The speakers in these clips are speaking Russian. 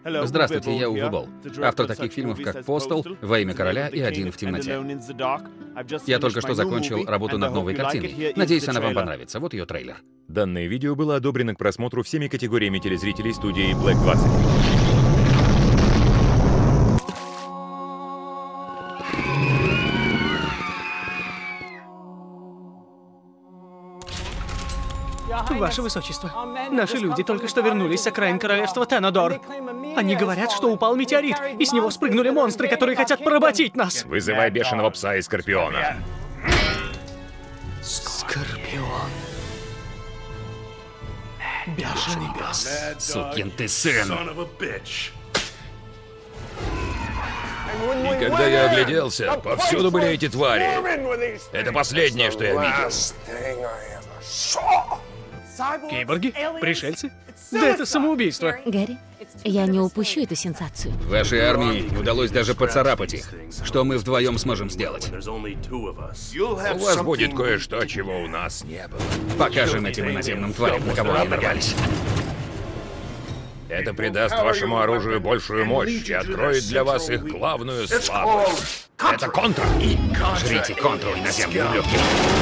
Здравствуйте, я Уве Болл, автор таких фильмов, как «Постал», «Во имя короля» и «Один в темноте». Я только что закончил работу над новой картиной. Надеюсь, она вам понравится. Вот ее трейлер. Данное видео было одобрено к просмотру всеми категориями телезрителей студии Black 20. Ваше Высочество, наши люди только что вернулись с окраин королевства Тенодор. Они говорят, что упал метеорит, и с него спрыгнули монстры, которые хотят поработить нас. Вызывай бешеного пса и Скорпиона. Скорпион. Бешеный пес. Сукин ты сын! И когда я огляделся, повсюду были эти твари. Это последнее, что я видел. Киборги? Пришельцы? Да это самоубийство. Гэри, я не упущу эту сенсацию. Вашей армии не удалось даже поцарапать их. Что мы вдвоем сможем сделать? У вас будет кое-что, чего у нас не было. Покажем этим иноземным тварям, на кого они нарвались. Это придаст вашему оружию большую мощь и откроет для вас их главную слабость. Это контра. Жрите контру, иноземные ублюдки.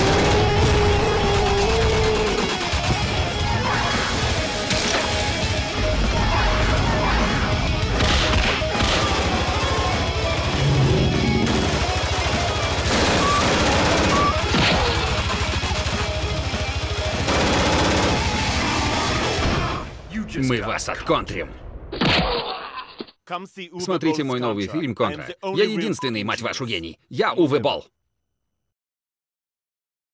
Мы вас отконтрим. Смотрите мой новый фильм «Контра». Я единственный, мать вашу, гений. Я Уве Болл.